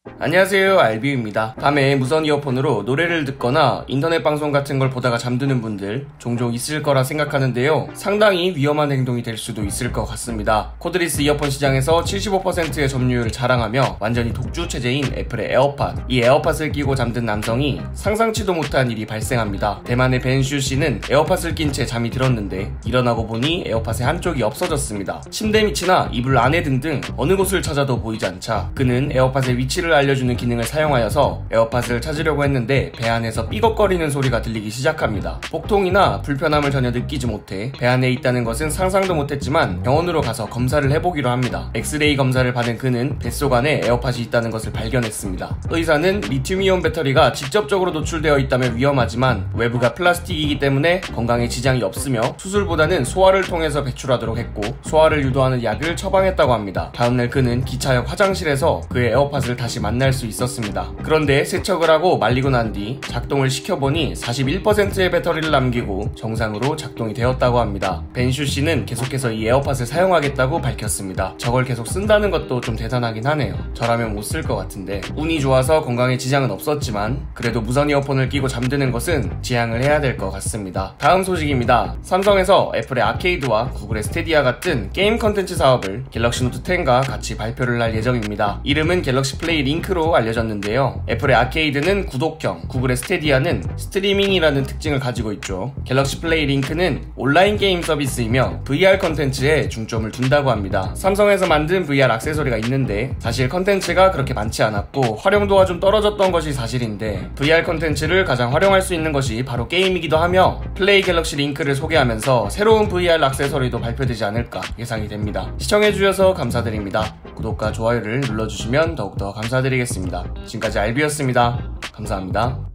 안녕하세요, 알비유입니다. 밤에 무선 이어폰으로 노래를 듣거나 인터넷 방송 같은 걸 보다가 잠드는 분들 종종 있을 거라 생각하는데요. 상당히 위험한 행동이 될 수도 있을 것 같습니다. 코드리스 이어폰 시장에서 75%의 점유율을 자랑하며 완전히 독주 체제인 애플의 에어팟. 이 에어팟을 끼고 잠든 남성이 상상치도 못한 일이 발생합니다. 대만의 벤슈 씨는 에어팟을 낀 채 잠이 들었는데 일어나고 보니 에어팟의 한쪽이 없어졌습니다. 침대 밑이나 이불 안에 등등 어느 곳을 찾아도 보이지 않자 그는 에어팟의 위치를 알려주는 기능을 사용하여서 에어팟을 찾으려고 했는데 배 안에서 삐걱거리는 소리가 들리기 시작합니다. 복통이나 불편함을 전혀 느끼지 못해 배 안에 있다는 것은 상상도 못했지만 병원으로 가서 검사를 해보기로 합니다. 엑스레이 검사를 받은 그는 뱃속 안에 에어팟이 있다는 것을 발견했습니다. 의사는 리튬이온 배터리가 직접적으로 노출되어 있다면 위험하지만 외부가 플라스틱이기 때문에 건강에 지장이 없으며 수술보다는 소화를 통해서 배출하도록 했고 소화를 유도하는 약을 처방했다고 합니다. 다음날 그는 기차역 화장실에서 그의 에어팟을 다시 만날 수 있었습니다. 그런데 세척을 하고 말리고 난 뒤 작동을 시켜보니 41%의 배터리를 남기고 정상으로 작동이 되었다고 합니다. 벤슈 씨는 계속해서 이 에어팟을 사용하겠다고 밝혔습니다. 저걸 계속 쓴다는 것도 좀 대단하긴 하네요. 저라면 못 쓸 것 같은데. 운이 좋아서 건강에 지장은 없었지만 그래도 무선 이어폰을 끼고 잠드는 것은 지양을 해야 될 것 같습니다. 다음 소식입니다. 삼성에서 애플의 아케이드와 구글의 스테디아 같은 게임 컨텐츠 사업을 갤럭시 노트 10과 같이 발표를 할 예정입니다. 이름은 갤럭시 플레이 링크로 알려졌는데요. 애플의 아케이드는 구독형, 구글의 스테디아는 스트리밍이라는 특징을 가지고 있죠. 갤럭시 플레이 링크는 온라인 게임 서비스이며 VR 컨텐츠에 중점을 둔다고 합니다. 삼성에서 만든 VR 액세서리가 있는데 사실 컨텐츠가 그렇게 많지 않았고 활용도가 좀 떨어졌던 것이 사실인데 VR 컨텐츠를 가장 활용할 수 있는 것이 바로 게임이기도 하며 플레이 갤럭시 링크를 소개하면서 새로운 VR 액세서리도 발표되지 않을까 예상이 됩니다. 시청해주셔서 감사드립니다. 구독과 좋아요를 눌러주시면 더욱더 감사드리겠습니다. 지금까지 알비였습니다. 감사합니다.